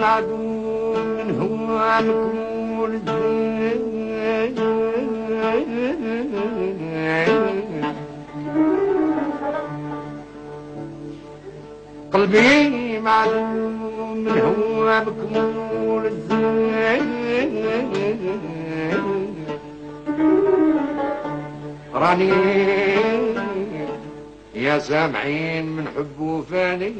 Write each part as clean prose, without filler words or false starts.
معدوم من هو مكمول قلبي معدوم من هو مكمول راني يا سامعين من حب فاني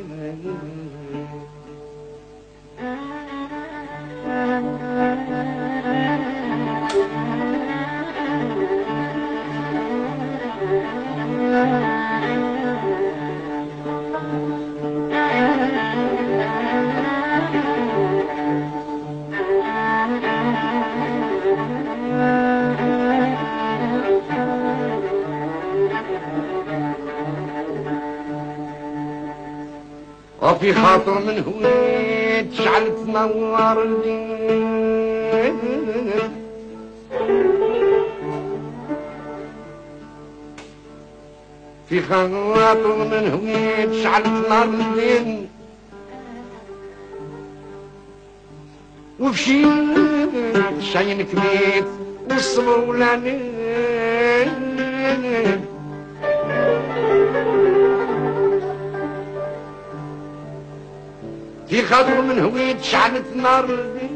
وفي خاطر من هويت شعل تنور الليل في خاطر من هويت شعل تنور الليل وفشيت شاين كبيت والصبر ولانين في خاطر من هويت شعلت نار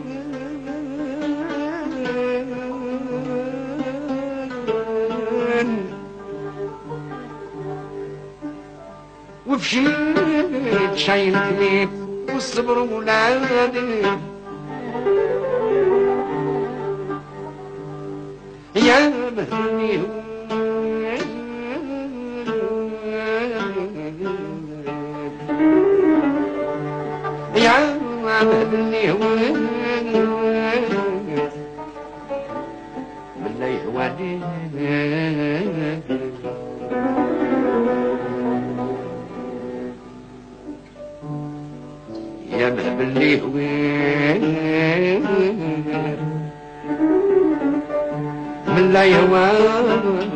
وفشيت شاين كبيت والصبر ولاني يا مهني يا مهني بالله يهواني يا مهبلي وين من لا يوان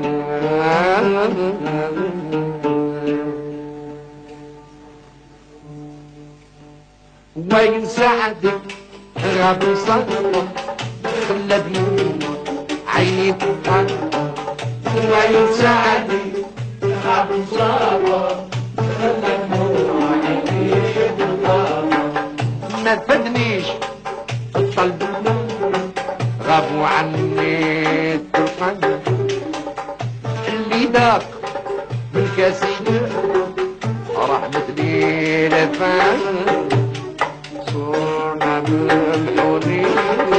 وين سعدك غاب صدره خلى دموع عيني تطلع وين سعدك غاب صدره خلى دموع عيني تطلع ما فدنيش الطلب غابوا عني الطرفان اللي داق من كاسين راح مثلي لفان صورنا بالحوري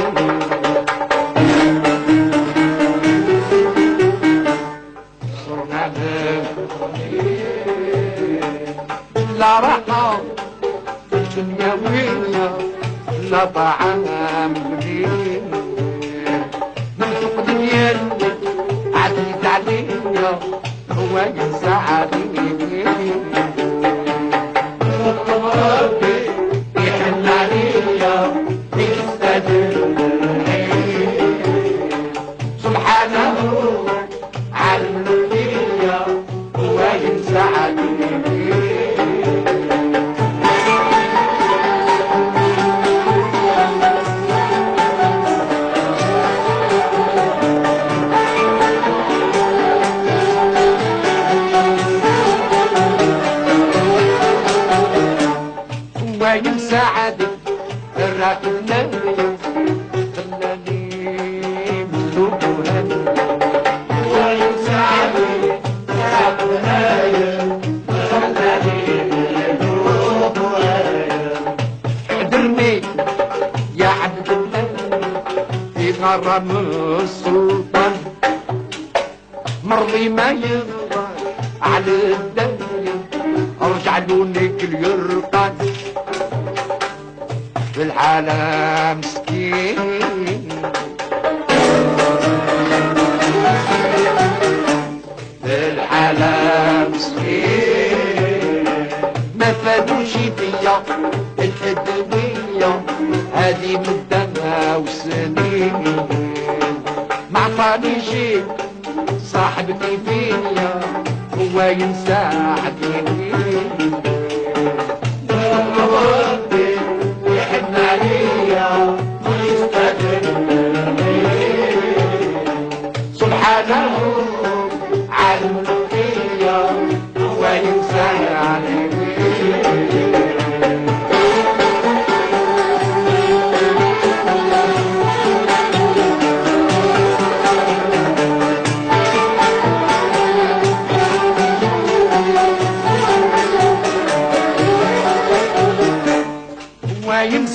صورنا بالحوري لا راحة الدنيا ويا لا طعام جديد من فوق دنيا عديت عليا هو يساعدني ربي يحن عليا يستجيب سبحانه علم فيا هو يساعدني وين سعدك الراكب نايم خلاني مذوب وهني وين سعدك الراكب نايم خلاني مذوب وهني قدرني يا عبد الله في غرام السلطان مرضي ما يغضى على الدنيا ارجع لونك اليرقان في الحالة مسكين في الحالة مسكين ما فادوش فيا الأدوية هادي مدة وسنين ما عطانيش صاحبتي فيا هو ينساعدني ربي يحن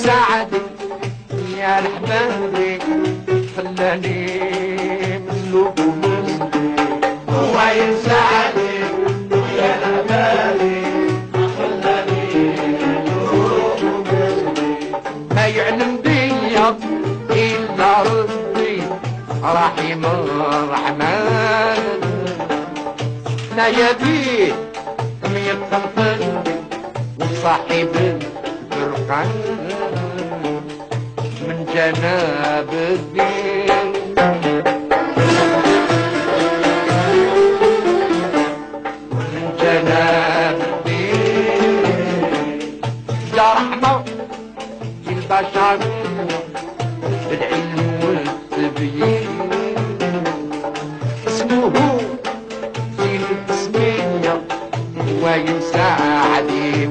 يساعدني يا الحبابي خلاني من لوب هو يساعدني يا الحبابي خلاني من لوب ما يعلم بيا إلا ربي رحيم الرحمن لا يبيه يدخل قلبي وصاحب الفرقان من جناب الدين من جناب الدين يا رحمة للبشر بالعلم والتبيين اسمه في التسمية ويساعدني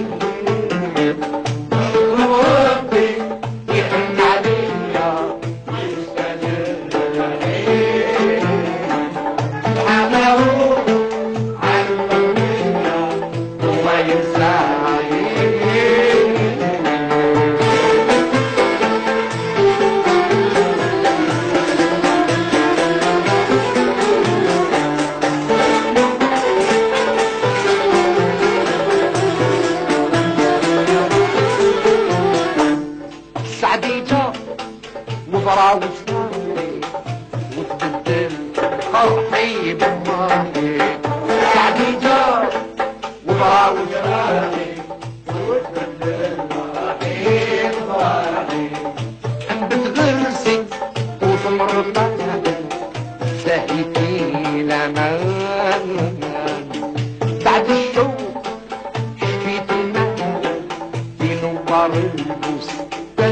وربي يحن عليا ويستجيب لي حماه عن الدنيا ويساعدني سعديجة وبراوزني وتبدل فرحي بفرحي سعديجة وبراوزني وتبدل فرحي بفرحي حنبت غرسي وثمر بلدي سهيتي لمان بعد الشوق شفيت المال في نوار البستان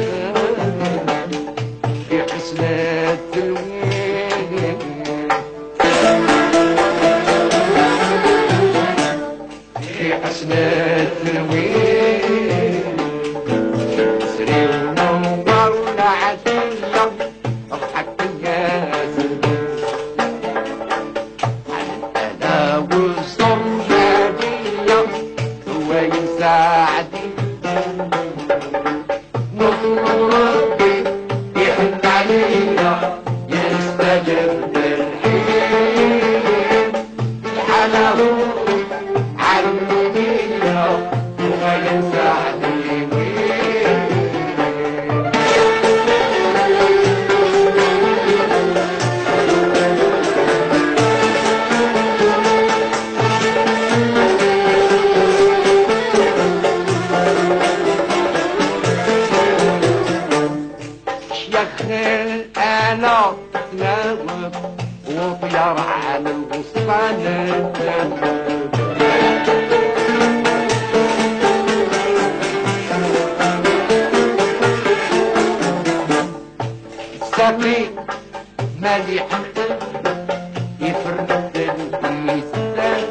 في حسنات الوين في حسنات الوين سري ونور العشية اضحك يا زلمة انا والزرجانية هو يساعدني ربي يحن عليا يستجب للحين الحلاوة علمنية ويساعدني يخل انا تناوب وطير على الغصان السقي مالح يفرد الميزان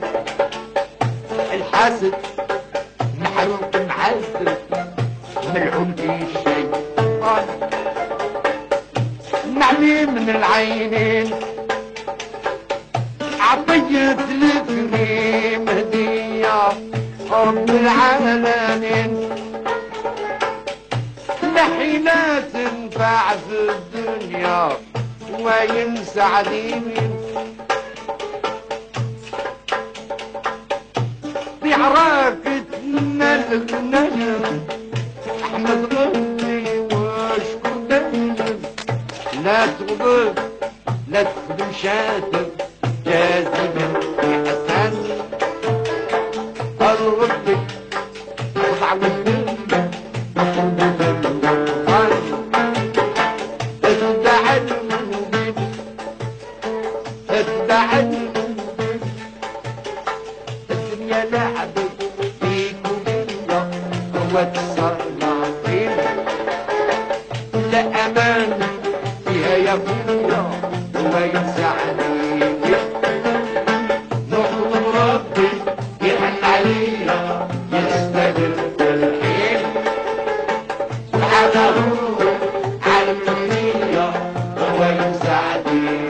الحاسد محروق معذب ملعون في الشيطان نعمي من العينين عطية الكريم هدية رب العالمين لحينا تنفع في الدنيا وينسى دينين في عراكتنا النجم احمد غني واشكر دايما لا تغضب لا تخدم شاتم جازما بحسن الرب وضع والدنيا اتبع المبين اتبع المبين الدنيا لعبة فيك وبيا وتصنع فينا لا امان فيها يا ابويا ويسعني نطلب ربي يحن علينا يستجب الحين سبحانه على الدنيا ويسعني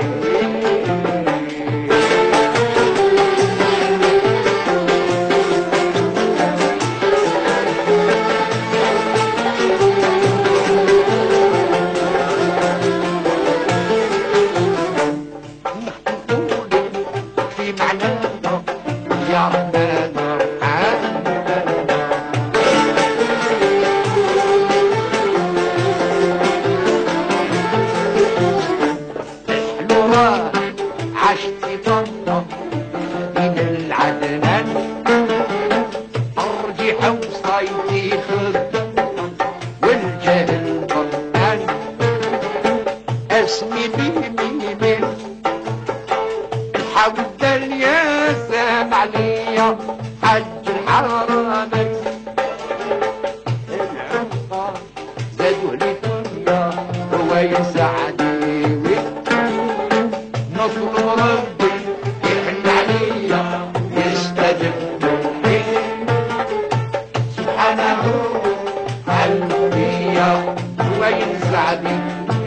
يا زوين الزعبي